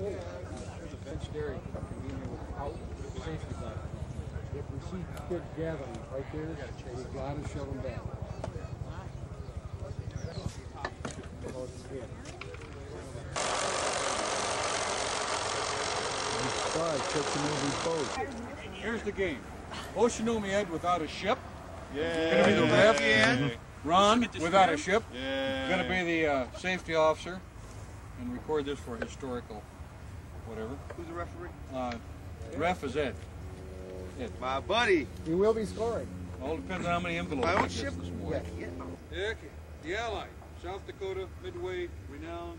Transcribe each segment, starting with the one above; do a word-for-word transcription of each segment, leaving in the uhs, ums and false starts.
Fenced area without safety platform. If we see kids gathering right there, we gotta shove them back. Here's the game. Oceanomiad without a ship. Yeah. Gonna be the ref. Yeah. Ron without a ship. Yeah. Gonna be the uh, safety officer. And record this for historical whatever. Who's the referee? Uh, ref is Ed. Ed. My buddy. He will be scoring. All depends on how many envelopes My he own gets ship. this morning. Yeah. Okay. The Ally, South Dakota, Midway, renowned.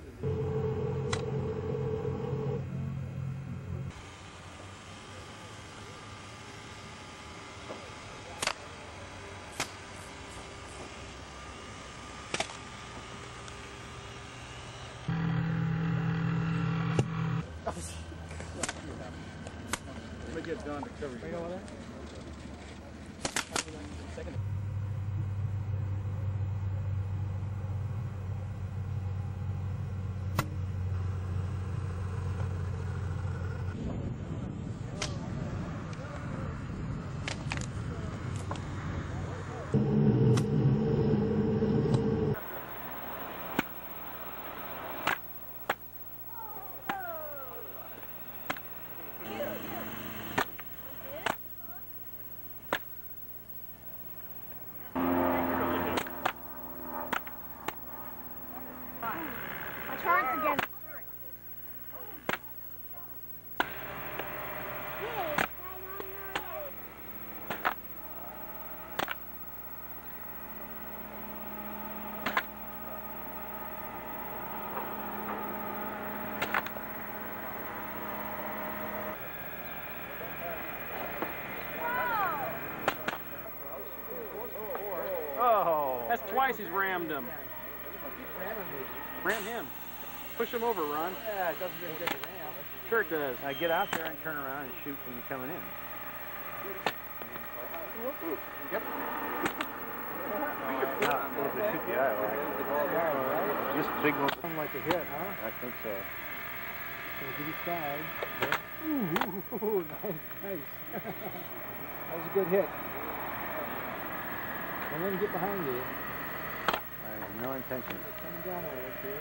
Let me get Don to cover you. Right over there? Second. That's twice he's rammed him. Ram him. Push him over, Ron. Yeah, it doesn't really get the ram. Sure it does. Now get out there and turn around and shoot when you're coming in. Yep. Not supposed to shoot the eye, right? Just big one. Something like a hit, huh? I think so. Gonna give you side. Ooh, ooh, nice, nice. That was a good hit. And then get behind you. I have no intention. Coming down on it here.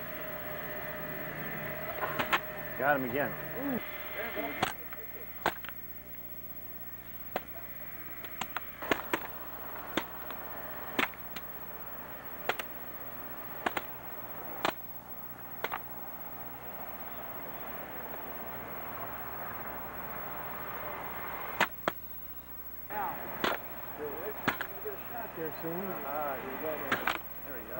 Got him again. Ooh. There soon. Ah, you got it. There we go.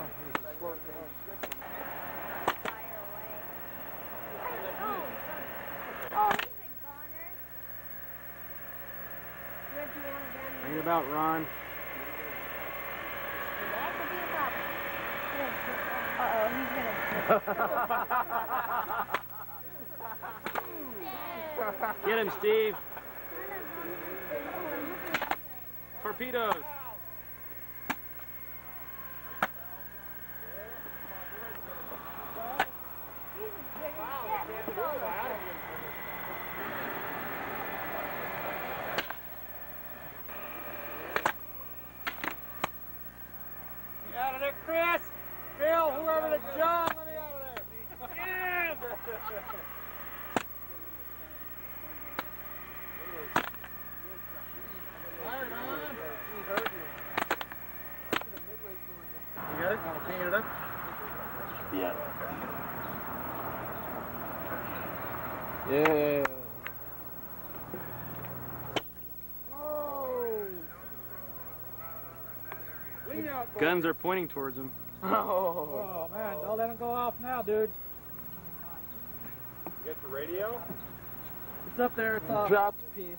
Bring it about, Ron. Uh-oh, he's gonna... Get him, Steve. Torpedoes. Get out of there, Chris! Bill, whoever the John, let me out of there! Yeah! Fire it on! He heard you. You got it? Hanging it up? Yeah. Yeah. Guns are pointing towards him. Oh, oh man, don't let him go off now, dude. You got the radio? It's up there, it's off. Dropped a piece.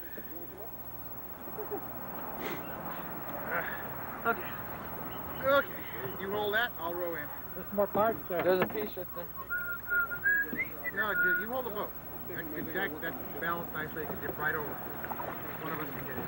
Okay. Okay. You hold that, I'll row in. There's more parts there. There's a piece right there. No, you, you hold the boat. That, that, that balanced nicely, you can dip right over. One of us can get in.